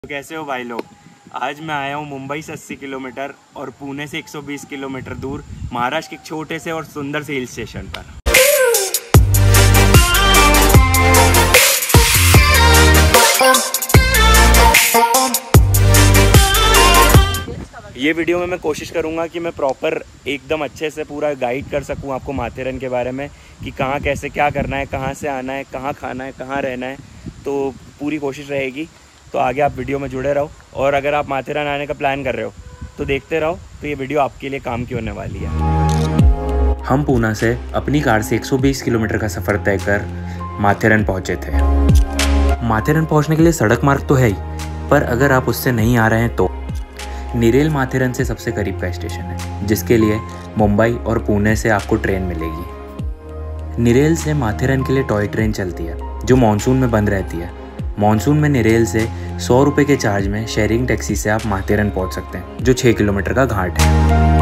तो कैसे हो भाई लोग। आज मैं आया हूँ मुंबई से 80 किलोमीटर और पुणे से 120 किलोमीटर दूर महाराष्ट्र के एक छोटे से और सुंदर से हिल स्टेशन पर। ये वीडियो में मैं कोशिश करूँगा कि मैं प्रॉपर एकदम अच्छे से पूरा गाइड कर सकूँ आपको माथेरन के बारे में कि कहाँ कैसे क्या करना है, कहाँ से आना है, कहाँ खाना है, कहाँ रहना है। तो पूरी कोशिश रहेगी। तो आगे आप वीडियो में जुड़े रहो और अगर आप माथेरन आने का प्लान कर रहे हो तो देखते रहो। तो ये वीडियो आपके लिए काम की होने वाली है। हम पूना से अपनी कार से 120 किलोमीटर का सफ़र तय कर माथेरन पहुंचे थे। माथेरन पहुंचने के लिए सड़क मार्ग तो है ही, पर अगर आप उससे नहीं आ रहे हैं तो निरेल माथेरन से सबसे करीब का स्टेशन है, जिसके लिए मुंबई और पुणे से आपको ट्रेन मिलेगी। निरेल से माथेरन के लिए टॉय ट्रेन चलती है जो मानसून में बंद रहती है। मानसून में निरेल से 100 रुपये के चार्ज में शेयरिंग टैक्सी से आप माथेरन पहुंच सकते हैं, जो 6 किलोमीटर का घाट है।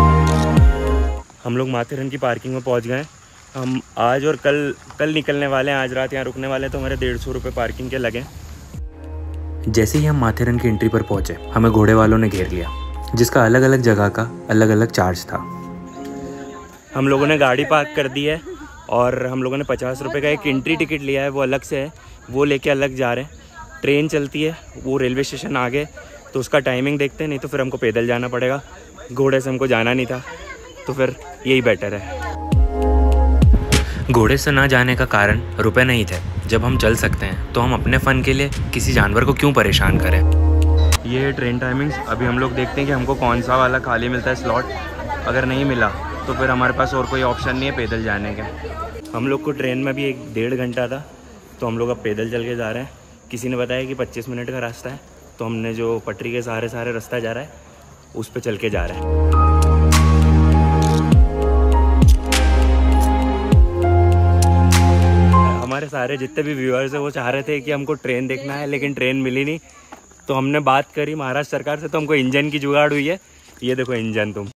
हम लोग माथेरन की पार्किंग में पहुंच गए। हम आज और कल निकलने वाले हैं। आज रात यहाँ रुकने वाले हैं, तो हमारे 150 रुपये पार्किंग के लगे। जैसे ही हम माथेरन की एंट्री पर पहुंचे, हमें घोड़े वालों ने घेर लिया, जिसका अलग अलग जगह का अलग अलग चार्ज था। हम लोगों ने गाड़ी पार्क कर दी है और हम लोगों ने 50 रुपये का एक एंट्री टिकट लिया है, वो अलग से है, वो लेके अलग जा रहे हैं। ट्रेन चलती है, वो रेलवे स्टेशन आ गए तो उसका टाइमिंग देखते हैं, नहीं तो फिर हमको पैदल जाना पड़ेगा। घोड़े से हमको जाना नहीं था, तो फिर यही बेटर है। घोड़े से ना जाने का कारण रुपए नहीं थे। जब हम चल सकते हैं तो हम अपने फ़न के लिए किसी जानवर को क्यों परेशान करें। ये है ट्रेन टाइमिंग्स। अभी हम लोग देखते हैं कि हमको कौन सा वाला खाली मिलता है स्लॉट। अगर नहीं मिला तो फिर हमारे पास और कोई ऑप्शन नहीं है पैदल जाने का। हम लोग को ट्रेन में भी 1-1.5 घंटा था, तो हम लोग अब पैदल चल के जा रहे हैं। किसी ने बताया कि 25 मिनट का रास्ता है, तो हमने जो पटरी के सहारे रास्ता जा रहा है उस पर चल के जा रहे हैं। हमारे सारे जितने भी व्यूअर्स हैं वो चाह रहे थे कि हमको ट्रेन देखना है, लेकिन ट्रेन मिली नहीं। तो हमने बात करी महाराष्ट्र सरकार से, तो हमको इंजन की जुगाड़ हुई है। ये देखो इंजन। तुम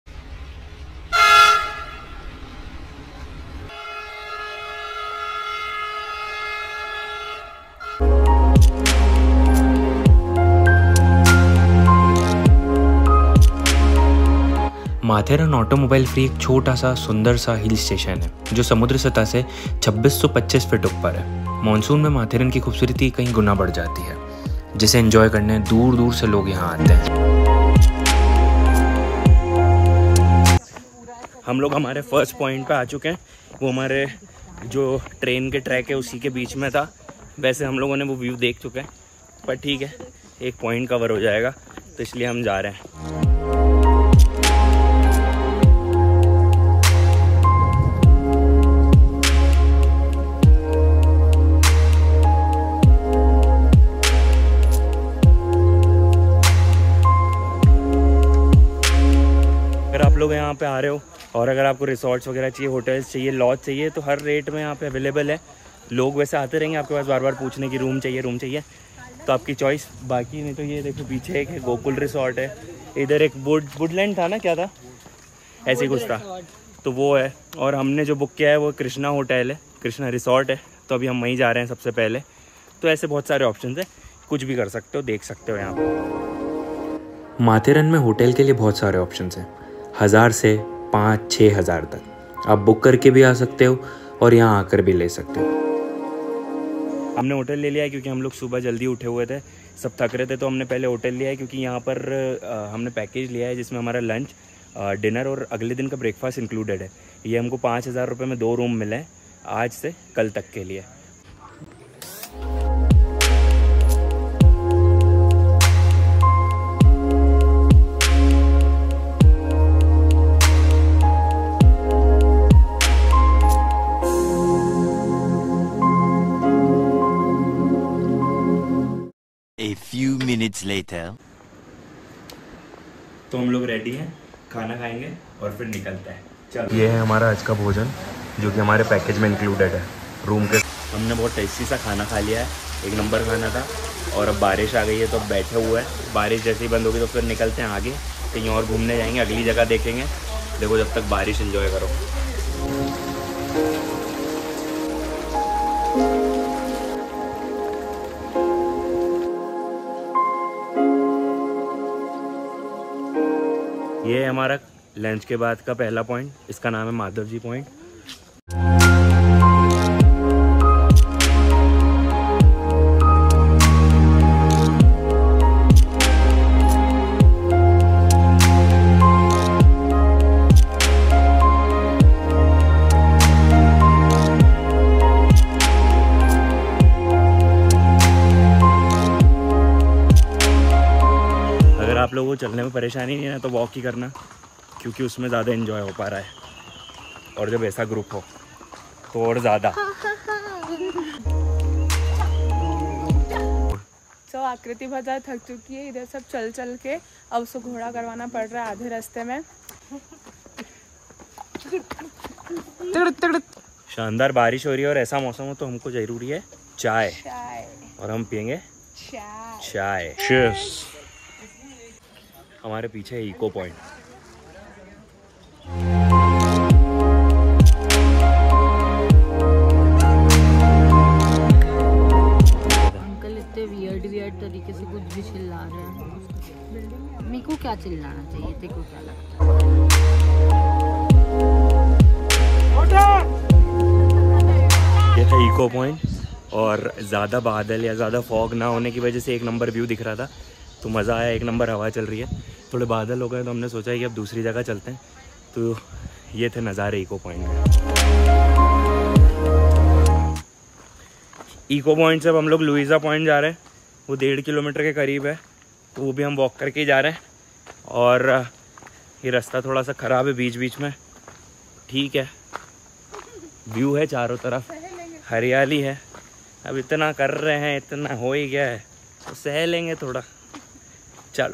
माथेरन ऑटोमोबाइल फ्री एक छोटा सा सुंदर सा हिल स्टेशन है जो समुद्र सतह से 2625 फीट ऊपर है। मानसून में माथेरन की खूबसूरती कहीं गुना बढ़ जाती है, जिसे एंजॉय करने दूर दूर से लोग यहाँ आते हैं। हम लोग हमारे फर्स्ट पॉइंट पे आ चुके हैं। वो हमारे जो ट्रेन के ट्रैक है उसी के बीच में था। वैसे हम लोगों ने वो व्यू देख चुके हैं, पर ठीक है, एक पॉइंट कवर हो जाएगा, तो इसलिए हम जा रहे हैं। अगर आप लोग यहाँ पे आ रहे हो और अगर आपको रिसोर्ट्स वगैरह चाहिए, होटल्स चाहिए, लॉज चाहिए, तो हर रेट में यहाँ पे अवेलेबल है। लोग वैसे आते रहेंगे आपके पास बार बार पूछने की रूम चाहिए, तो आपकी चॉइस। बाकी नहीं तो ये देखो पीछे एक है गोकुल रिसोर्ट है, इधर एक वुडलैंड था ना, क्या था, ऐसे कुछ था, तो वो है। और हमने जो बुक किया है वो कृष्णा होटल है, कृष्णा रिसोर्ट है, तो अभी हम वहीं जा रहे हैं सबसे पहले। तो ऐसे बहुत सारे ऑप्शन है, कुछ भी कर सकते हो, देख सकते हो यहाँ पर। माथेरन में होटल के लिए बहुत सारे ऑप्शन हैं, 1000 से 5-6 हज़ार तक। आप बुक करके भी आ सकते हो और यहाँ आकर भी ले सकते हो। हमने होटल ले लिया है क्योंकि हम लोग सुबह जल्दी उठे हुए थे, सब थक रहे थे, तो हमने पहले होटल लिया है। क्योंकि यहाँ पर हमने पैकेज लिया है जिसमें हमारा लंच, डिनर और अगले दिन का ब्रेकफास्ट इंक्लूडेड है। ये हमको 5000 रुपये में 2 रूम मिले हैं आज से कल तक के लिए। A few minutes later. तो हम लोग रेडी हैं, खाना खाएंगे और फिर निकलते हैं। चलो, ये है हमारा आज का भोजन जो कि हमारे पैकेज में इंक्लूडेड है रूम के। हमने बहुत टेस्टी सा खाना खा लिया है, 1 नंबर खाना था। और अब बारिश आ गई है तो अब बैठे हुए हैं। बारिश जैसे ही बंद होगी तो फिर निकलते हैं आगे, कहीं और घूमने जाएंगे, अगली जगह देखेंगे। देखो जब तक बारिश एंजॉय करो। ये है हमारा लंच के बाद का पहला पॉइंट, इसका नाम है माधव जी पॉइंट। आप लोगों को चलने में परेशानी नहीं है तो वॉक ही करना, क्योंकि उसमें ज़्यादा एंजॉय हो पा रहा है, और जब ऐसा ग्रुप हो तो और ज़्यादा। तो आकृति बहुत ज़्यादा थक चुकी है इधर सब चल चल के, अब उसको घोड़ा करवाना पड़ रहा है आधे रास्ते में। शानदार बारिश हो रही है और ऐसा मौसम हो तो हमको ज़रूरी है चाय, और हम पियेंगे चाय। चीयर्स। हमारे पीछे है इको पॉइंट। अंकल इतने वियर्ड तरीके से कुछ भी चिल्ला रहे हैं। मेरे को क्या चिल्लाना चाहिए, तेरे को क्या लगता है? ये था इको पॉइंट, और ज़्यादा बादल या ज़्यादा फॉग ना होने की वजह से एक नंबर व्यू दिख रहा था, तो मज़ा आया। एक नंबर हवा चल रही है, थोड़े बादल हो गए तो हमने सोचा कि अब दूसरी जगह चलते हैं। तो ये थे नज़ारे इको पॉइंट में। इको पॉइंट से अब हम लोग लुइसा पॉइंट जा रहे हैं, वो 1.5 किलोमीटर के करीब है, तो वो भी हम वॉक करके ही जा रहे हैं। और ये रास्ता थोड़ा सा ख़राब है बीच बीच में, ठीक है। व्यू है चारों तरफ, हरियाली है। अब इतना कर रहे हैं, इतना हो ही गया है तो सह लेंगे थोड़ा। चलो,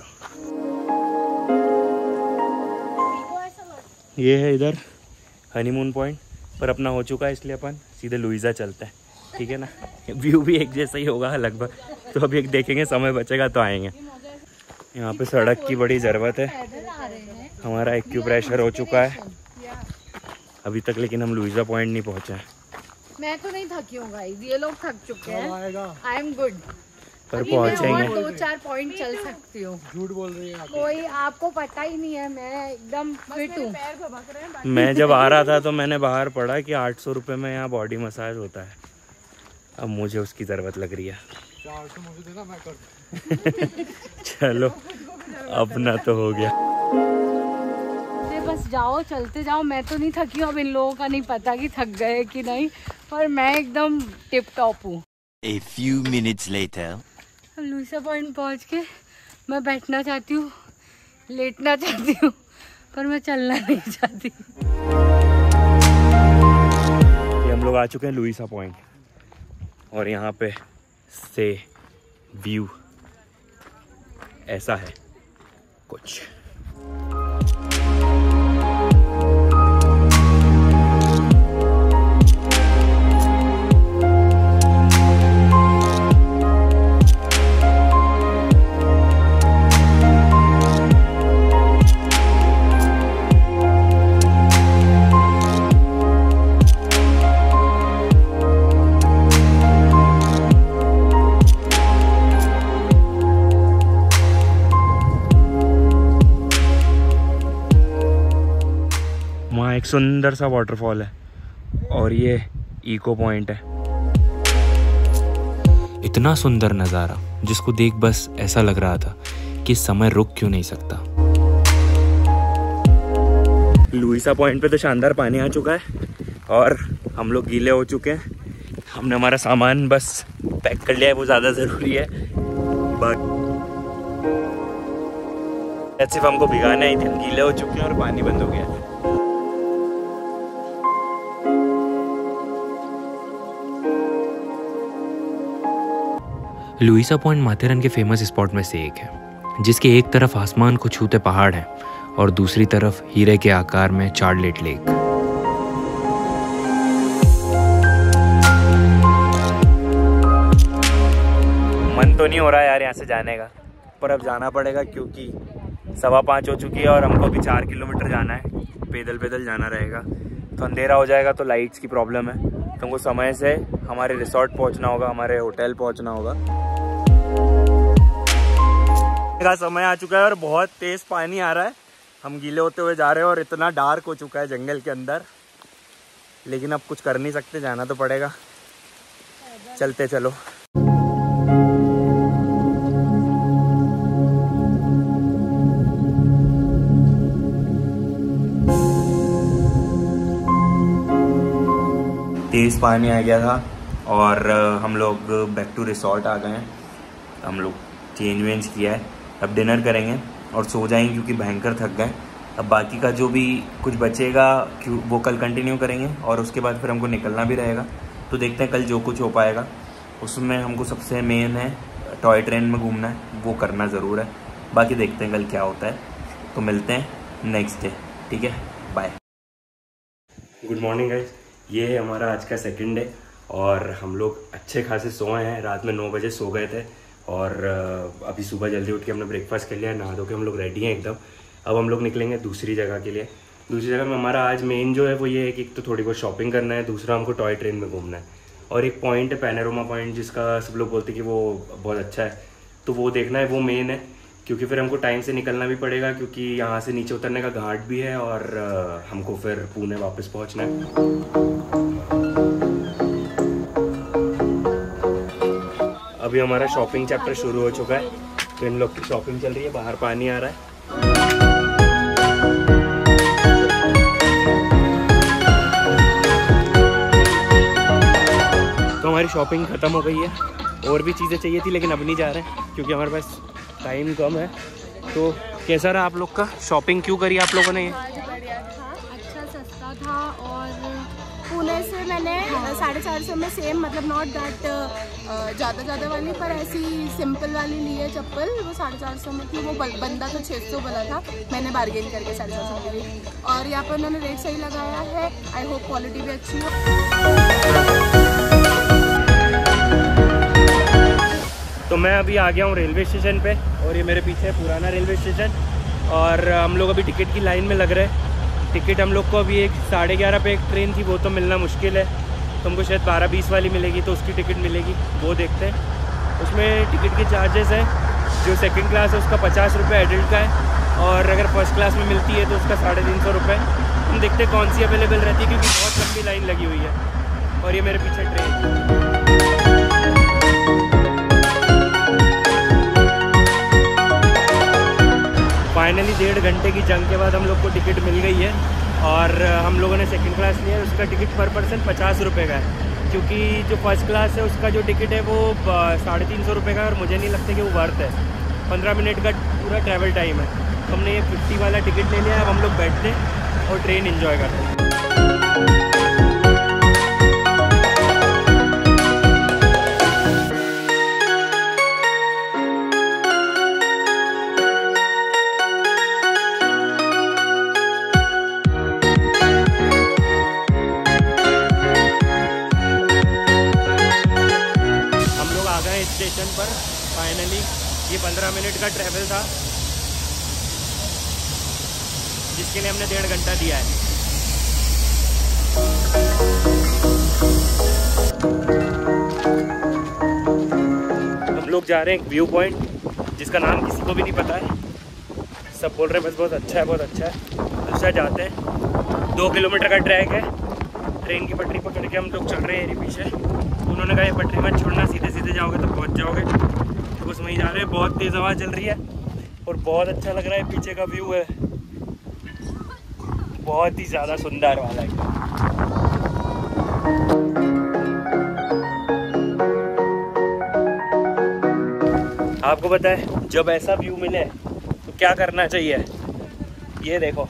ये है इधर हनीमून पॉइंट, पर अपना हो चुका है इसलिए अपन सीधे लुइसा चलते हैं, ठीक है ना। व्यू भी एक जैसा ही होगा लगभग, तो अभी एक देखेंगे, समय बचेगा तो आएंगे। यहाँ पे सड़क की बड़ी ज़रूरत है। हमारा एक्यूप्रेशर हो चुका है अभी तक, लेकिन हम लुइसा पॉइंट नहीं पहुँचे हैं। मैं तो नहीं थकी हूँ गाइस, ये लोग थक चुके हैं। आई एम गुड, पर पहुँचेंगे। 2-4 पॉइंट चल सकती हूँ। झूठ बोल रही है कोई, आपको पता ही नहीं है, मैं एकदम फिट हूँ। मैं जब आ रहा था तो मैंने बाहर पढ़ा कि 800 रुपये में यहाँ बॉडी मसाज होता है। अब मुझे उसकी ज़रूरत लग रही है। 400 मुझे देना, मैं कर चलो, अपना तो हो गया। बस जाओ, चलते जाओ। मैं तो नहीं थकी हूँ, अब इन लोगों का नहीं पता कि थक गए कि नहीं, पर मैं एकदम टिप टॉप हूँ। A few minutes later. Louisa point पहुँच के मैं बैठना चाहती हूँ, लेटना चाहती हूँ, पर मैं चलना नहीं चाहती। ये हम लोग आ चुके हैं लुइसा पॉइंट, और यहाँ पे से व्यू ऐसा है कुछ। एक सुंदर सा वाटरफॉल है, और ये इको पॉइंट है। इतना सुंदर नज़ारा जिसको देख बस ऐसा लग रहा था कि समय रुक क्यों नहीं सकता। लुइसा पॉइंट पे तो शानदार पानी आ चुका है और हम लोग गीले हो चुके हैं। हमने हमारा सामान बस पैक कर लिया है, वो ज़्यादा ज़रूरी है। सिर्फ हमको भिगाना ही थे, हम गीले हो चुके हैं और पानी बंद हो गया। लुइसा पॉइंट माथेरन के फेमस स्पॉट में से एक है, जिसके एक तरफ आसमान को छूते पहाड़ हैं और दूसरी तरफ हीरे के आकार में चार्लेट लेक। मन तो नहीं हो रहा यार यहाँ से जाने का, पर अब जाना पड़ेगा क्योंकि 5:15 हो चुकी है और हमको भी 4 किलोमीटर जाना है। पैदल पैदल जाना रहेगा तो अंधेरा हो जाएगा, तो लाइट्स की प्रॉब्लम है। तो हमको समय से हमारे रिसोर्ट पहुँचना होगा, हमारे होटल पहुँचना होगा। का समय आ चुका है और बहुत तेज़ पानी आ रहा है। हम गीले होते हुए जा रहे हैं और इतना डार्क हो चुका है जंगल के अंदर, लेकिन अब कुछ कर नहीं सकते, जाना तो पड़ेगा। चलते चलो। तेज़ पानी आ गया था और हम लोग बैक टू रिसॉर्ट आ गए हैं। हम लोग चेंज वेंज किया है, अब डिनर करेंगे और सो जाएंगे क्योंकि भयंकर थक गए। अब बाकी का जो भी कुछ बचेगा वो कल कंटिन्यू करेंगे और उसके बाद फिर हमको निकलना भी रहेगा। तो देखते हैं कल जो कुछ हो पाएगा। उसमें हमको सबसे मेन है टॉय ट्रेन में घूमना है, वो करना ज़रूर है। बाकी देखते हैं कल क्या होता है। तो मिलते हैं नेक्स्ट डे, ठीक है, बाय। गुड मॉर्निंग गाइस, ये है हमारा आज का सेकंड डे और हम लोग अच्छे खासे सोए हैं। रात में 9 बजे सो गए थे और अभी सुबह जल्दी उठ के हमने ब्रेकफास्ट कर लिया, नहा धो के हम लोग रेडी हैं एकदम। अब हम लोग निकलेंगे दूसरी जगह के लिए। दूसरी जगह में हमारा आज मेन जो है वो ये है कि एक तो थोड़ी बहुत शॉपिंग करना है, दूसरा हमको टॉय ट्रेन में घूमना है और एक पॉइंट है पैनोरमा पॉइंट, जिसका सब लोग बोलते हैं कि वो बहुत अच्छा है, तो वो देखना है। वो मेन है क्योंकि फिर हमको टाइम से निकलना भी पड़ेगा क्योंकि यहाँ से नीचे उतरने का घाट भी है और हमको फिर पुणे वापस पहुँचना है। अभी हमारा शॉपिंग चैप्टर शुरू हो चुका है, तो इन लोग की शॉपिंग चल रही है, बाहर पानी आ रहा है। तो हमारी शॉपिंग ख़त्म हो गई है, और भी चीज़ें चाहिए थी लेकिन अब नहीं जा रहे हैं क्योंकि हमारे पास टाइम कम है। तो कैसा रहा आप लोग का शॉपिंग, क्यों करी आप लोगों ने ये? अच्छा सस्ता था और पुणे से मैंने 450 में सेम, मतलब नॉट दैट ज़्यादा वाली, पर ऐसी सिंपल वाली ली है चप्पल, वो 450 में थी। वो बंदा तो 600 बोला था, मैंने बार्गेन करके 450 में ली। और यहाँ पर उन्होंने रेट सही लगाया है, आई होप क्वालिटी भी अच्छी हो। तो मैं अभी आ गया हूँ रेलवे स्टेशन पे और ये मेरे पीछे है पुराना रेलवे स्टेशन और हम लोग अभी टिकट की लाइन में लग रहे हैं। टिकट हम लोग को अभी 11:30 पे एक ट्रेन थी, वो तो मिलना मुश्किल है, तो हमको शायद 12:20 वाली मिलेगी, तो उसकी टिकट मिलेगी, वो देखते हैं। उसमें टिकट के चार्जेस हैं, जो सेकंड क्लास है उसका 50 रुपये एडल्ट का है और अगर फर्स्ट क्लास में मिलती है तो उसका 350 रुपये। हम देखते हैं कौन सी अवेलेबल रहती है क्योंकि बहुत लंबी लाइन लगी हुई है। और ये मेरे पीछे ट्रेन। फाइनली 1.5 घंटे की जंग के बाद हम लोग को टिकट मिल गई है और हम लोगों ने सेकंड क्लास लिया है। उसका टिकट पर पर्सन 50 रुपये का है क्योंकि जो फर्स्ट क्लास है उसका जो टिकट है वो 350 रुपये का है और मुझे नहीं लगता कि वो वर्थ है। 15 मिनट का पूरा ट्रैवल टाइम है, तो हमने ये 50 वाला टिकट ले लिया है। अब हम लोग बैठते हैं और ट्रेन एंजॉय करते हैं। स्टेशन पर फाइनली ये 15 मिनट का ट्रैवल था जिसके लिए हमने 1.5 घंटा दिया है। हम लोग जा रहे हैं एक व्यू पॉइंट जिसका नाम किसी को भी नहीं पता है, सब बोल रहे हैं बस बहुत अच्छा है बहुत अच्छा है। दूसरा जाते हैं, 2 किलोमीटर का ट्रैक है, ट्रेन की पटरी पकड़ के हम लोग चल रहे हैं ये पीछे। उन्होंने कहा ये पटरी मत छोड़ना, सीधे सीधे जाओगे तो पहुंच जाओगे, तो बस वहीं जा रहे हैं। बहुत तेज़ हवा चल रही है और बहुत अच्छा लग रहा है, पीछे का व्यू है बहुत ही ज़्यादा सुंदर वाला है। आपको पता है जब ऐसा व्यू मिले तो क्या करना चाहिए, ये देखो।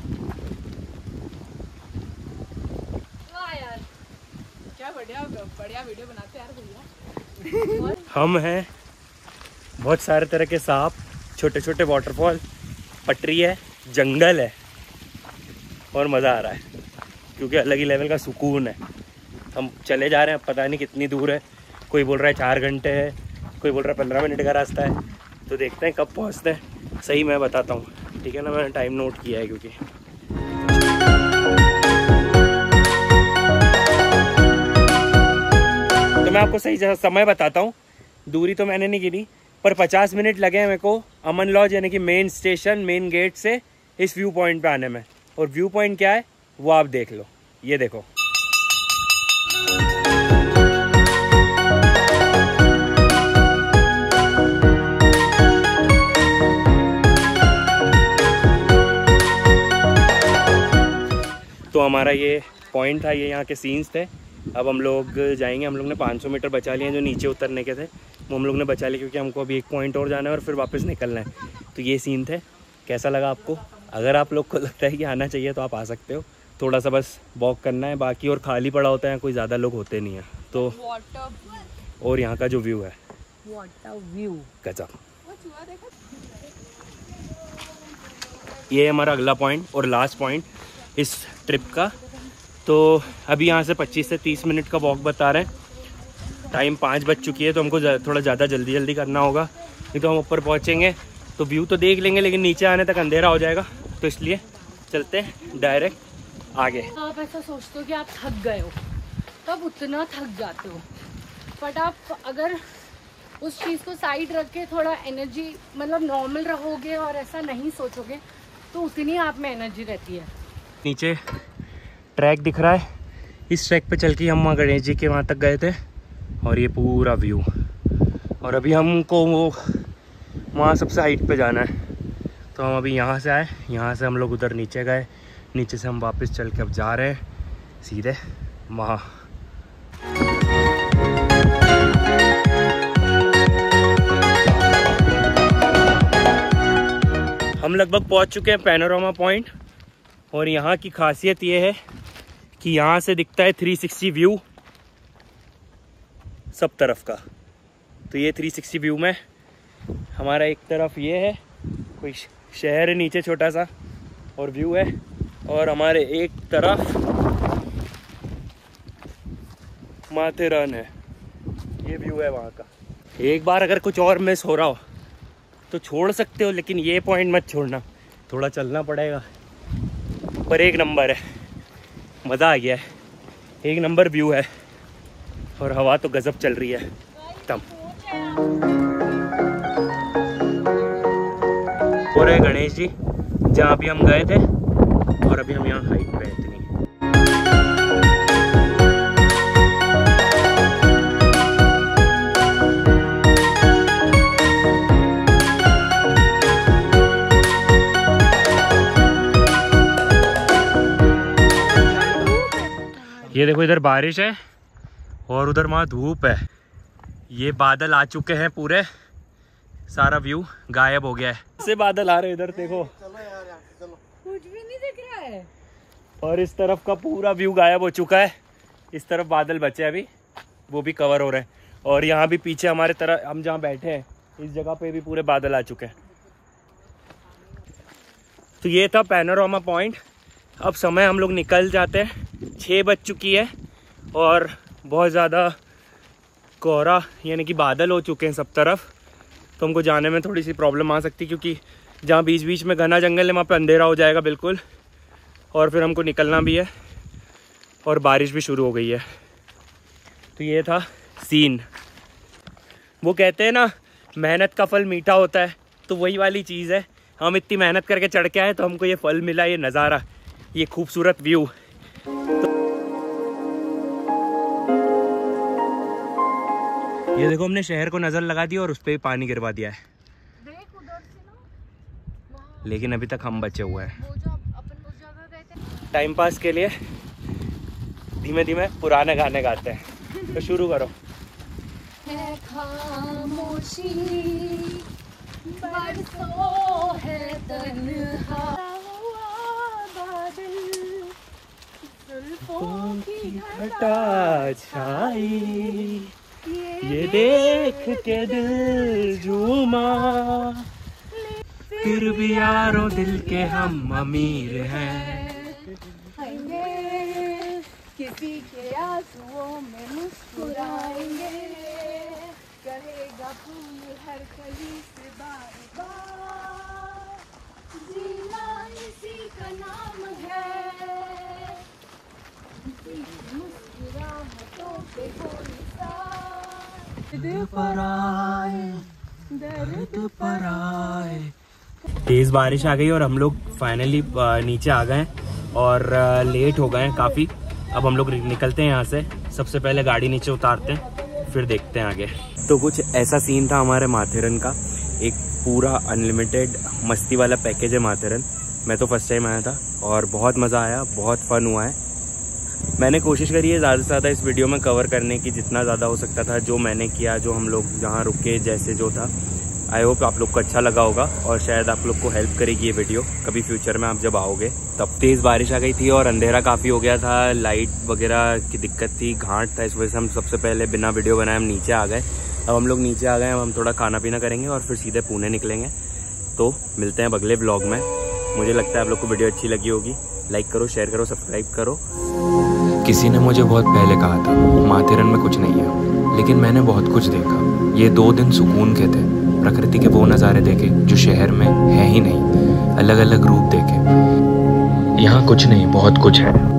बढ़िया वीडियो बनाते यार भैया। हम हैं बहुत सारे तरह के सांप, छोटे छोटे वाटरफॉल, पटरी है, जंगल है और मज़ा आ रहा है क्योंकि अलग ही लेवल का सुकून है। हम चले जा रहे हैं, पता नहीं कितनी दूर है, कोई बोल रहा है 4 घंटे है, कोई बोल रहा है 15 मिनट का रास्ता है, तो देखते हैं कब पहुंचते हैं। सही मैं बताता हूँ, ठीक है ना, मैंने टाइम नोट किया है क्योंकि तो मैं आपको सही समय बताता हूँ। दूरी तो मैंने नहीं गिनी पर 50 मिनट लगे हैं मेरे को अमन लॉज यानी कि मेन स्टेशन मेन गेट से इस व्यू पॉइंट पे आने में। और व्यू पॉइंट क्या है वो आप देख लो, ये देखो। तो हमारा ये पॉइंट था, ये यहाँ के सीन्स थे। अब हम लोग जाएंगे। हम लोग ने 500 मीटर बचा लिए हैं जो नीचे उतरने के थे, वो हम लोग ने बचा लिए क्योंकि हमको अभी एक पॉइंट और जाना है और फिर वापस निकलना है। तो ये सीन थे। कैसा लगा आपको? अगर आप लोग को लगता है कि आना चाहिए तो आप आ सकते हो। थोड़ा सा बस वॉक करना है बाकी, और खाली पड़ा होता है, कोई ज़्यादा लोग होते नहीं हैं। तो और यहाँ का जो व्यू है, गजब। ये है हमारा अगला पॉइंट और लास्ट पॉइंट इस ट्रिप का। तो अभी यहाँ से 25 से 30 मिनट का वॉक बता रहे हैं। टाइम 5 बज चुकी है तो हमको थोड़ा ज़्यादा जल्दी करना होगा, नहीं तो हम ऊपर पहुँचेंगे तो व्यू तो देख लेंगे लेकिन नीचे आने तक अंधेरा हो जाएगा। तो इसलिए चलते हैं डायरेक्ट आगे। आप ऐसा सोचते हो कि आप थक गए हो, तब उतना थक जाते हो। बट आप अगर उस चीज़ को साइड रख के थोड़ा एनर्जी मतलब नॉर्मल रहोगे और ऐसा नहीं सोचोगे तो उतनी आप में एनर्जी रहती है। नीचे ट्रैक दिख रहा है, इस ट्रैक पे चल के हम वहाँ गणेश जी के वहाँ तक गए थे और ये पूरा व्यू। और अभी हमको वो वहाँ सबसे हाइट पे जाना है। तो हम अभी यहाँ से आए, यहाँ से हम लोग उधर नीचे गए, नीचे से हम वापस चल के अब जा रहे हैं सीधे वहाँ। हम लगभग पहुँच चुके हैं पैनोरामा पॉइंट। और यहाँ की खासियत ये है कि यहाँ से दिखता है 360 व्यू सब तरफ का। तो ये 360 व्यू में हमारा एक तरफ ये है, कोई शहर है नीचे छोटा सा और व्यू है, और हमारे एक तरफ माथेरान है, ये व्यू है वहाँ का। एक बार अगर कुछ और मिस हो रहा हो तो छोड़ सकते हो, लेकिन ये पॉइंट मत छोड़ना, थोड़ा चलना पड़ेगा। पर एक नंबर है, मज़ा आ गया है, एक नंबर व्यू है और हवा तो गजब चल रही है एकदम। और है गणेश जी जहाँ भी हम गए थे, और अभी हम यहाँ हाइट पे हैं इतनी। ये देखो इधर बारिश है और उधर वहाँ धूप है। ये बादल आ चुके हैं पूरे, सारा व्यू गायब हो गया है। से बादल आ रहे इधर देखो, कुछ भी नहीं दिख रहा है। और इस तरफ का पूरा व्यू गायब हो चुका है। इस तरफ बादल बचे अभी, वो भी कवर हो रहे हैं। और यहाँ भी पीछे हमारे तरफ हम जहाँ बैठे हैं इस जगह पे भी पूरे बादल आ चुके हैं। तो ये था पैनोरामा पॉइंट। अब समय हम लोग निकल जाते हैं, 6 बज चुकी है और बहुत ज़्यादा कोहरा यानी कि बादल हो चुके हैं सब तरफ। तो हमको जाने में थोड़ी सी प्रॉब्लम आ सकती है क्योंकि जहाँ बीच बीच में घना जंगल है वहाँ पे अंधेरा हो जाएगा बिल्कुल, और फिर हमको निकलना भी है और बारिश भी शुरू हो गई है। तो ये था सीन। वो कहते हैं ना मेहनत का फल मीठा होता है, तो वही वाली चीज़ है। हम इतनी मेहनत करके चढ़ के आए तो हमको ये फल मिला, ये नज़ारा, ये खूबसूरत व्यू। ये देखो हमने शहर को नज़र लगा दी और उस पर भी पानी गिरवा दिया है। देख उधर से ना, लेकिन अभी तक हम बचे हुए हैं। वो जो अपन उस जगह गए थे। टाइम पास के लिए धीमे धीमे पुराने गाने गाते हैं। तो शुरू करो। है खामोशी बरसों है तन्हा बादल जुल्फों की घटा छाई, ये देख के दिल झूमा, फिर भी यारों दिल के हम अमीर हैं। किसी के आंसुओं में मुस्कुराएंगे, करेगा फूल हर कली से बार बार, जीना इसी का नाम है, इसी की मुस्कुराहटों पे हो निसार। दर्द पर आए तेज़ बारिश आ गई और हम लोग फाइनली नीचे आ गए और लेट हो गए काफ़ी। अब हम लोग निकलते हैं यहाँ से। सबसे पहले गाड़ी नीचे उतारते हैं, फिर देखते हैं आगे। तो कुछ ऐसा सीन था हमारे माथेरन का। एक पूरा अनलिमिटेड मस्ती वाला पैकेज है माथेरन। मैं तो फर्स्ट टाइम आया था और बहुत मज़ा आया, बहुत फ़न हुआ है। मैंने कोशिश करी है ज़्यादा से ज़्यादा इस वीडियो में कवर करने की, जितना ज़्यादा हो सकता था, जो मैंने किया, जो हम लोग जहाँ रुके, जैसे जो था। आई होप आप लोग को अच्छा लगा होगा और शायद आप लोग को हेल्प करेगी ये वीडियो कभी फ्यूचर में आप जब आओगे तब। तेज़ बारिश आ गई थी और अंधेरा काफ़ी हो गया था, लाइट वगैरह की दिक्कत थी, घाट था, इस वजह से हम सबसे पहले बिना वीडियो बनाए हम नीचे आ गए। अब हम लोग नीचे आ गए, अब हम थोड़ा खाना पीना करेंगे और फिर सीधे पुणे निकलेंगे। तो मिलते हैं अगले व्लॉग में। मुझे लगता है आप लोग को वीडियो अच्छी लगी होगी। लाइक करो, शेयर करो, सब्सक्राइब करो। किसी ने मुझे बहुत पहले कहा था माथेरन में कुछ नहीं है, लेकिन मैंने बहुत कुछ देखा। ये 2 दिन सुकून के थे। प्रकृति के वो नज़ारे देखे जो शहर में है ही नहीं। अलग अलग रूप देखे। यहाँ कुछ नहीं, बहुत कुछ है।